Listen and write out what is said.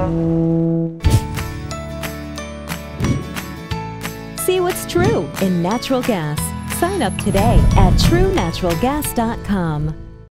See what's true in natural gas. Sign up today at TrueNaturalGas.com.